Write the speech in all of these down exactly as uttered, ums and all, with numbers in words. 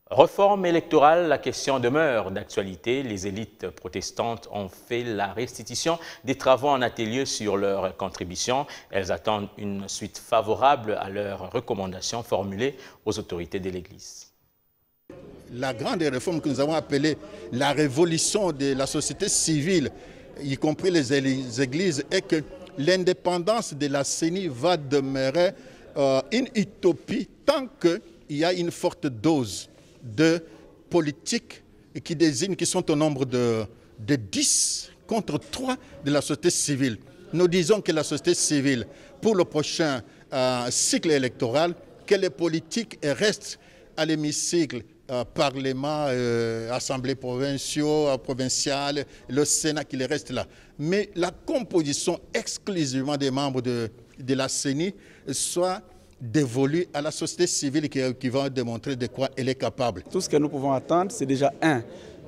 Réforme électorale, la question demeure d'actualité. Les élites protestantes ont fait la restitution des travaux en atelier sur leurs contributions. Elles attendent une suite favorable à leurs recommandations formulées aux autorités de l'Église. La grande réforme que nous avons appelée la révolution de la société civile, y compris les églises, est que l'indépendance de la C E N I va demeurer euh, une utopie tant qu'il y a une forte dose de politiques qui désignent, qui sont au nombre de, de dix contre trois de la société civile. Nous disons que la société civile, pour le prochain euh, cycle électoral, que les politiques restent à l'hémicycle, euh, Parlement, euh, Assemblée provinciale, provinciale, le Sénat qui les reste là. Mais la composition exclusivement des membres de, de la C E N I soit dévolue à la société civile qui, qui va démontrer de quoi elle est capable. Tout ce que nous pouvons attendre, c'est déjà un,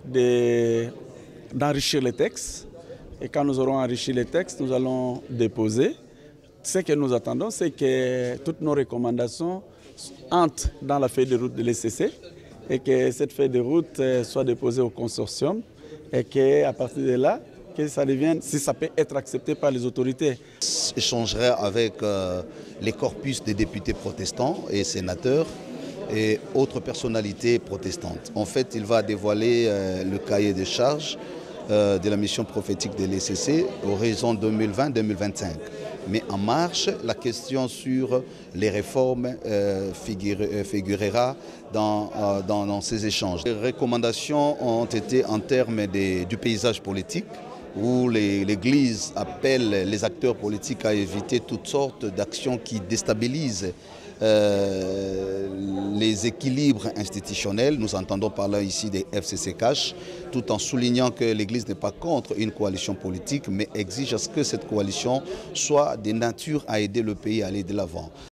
d'enrichir les textes. Et quand nous aurons enrichi les textes, nous allons déposer. Ce que nous attendons, c'est que toutes nos recommandations entrent dans la feuille de route de l'E C C et que cette feuille de route soit déposée au consortium et qu'à partir de là, que ça devienne, si ça peut être accepté par les autorités. J'échangerai avec euh, les corpus des députés protestants et sénateurs et autres personnalités protestantes. En fait, il va dévoiler euh, le cahier de charges euh, de la mission prophétique de l'E C C horizon deux mille vingt deux mille vingt-cinq. Mais en marche, la question sur les réformes euh, figure, figurera dans, euh, dans, dans ces échanges. Les recommandations ont été en termes de, du paysage politique, où l'Église appelle les acteurs politiques à éviter toutes sortes d'actions qui déstabilisent euh, les équilibres institutionnels. Nous entendons par là ici des F C C cash, tout en soulignant que l'Église n'est pas contre une coalition politique, mais exige à ce que cette coalition soit de nature à aider le pays à aller de l'avant.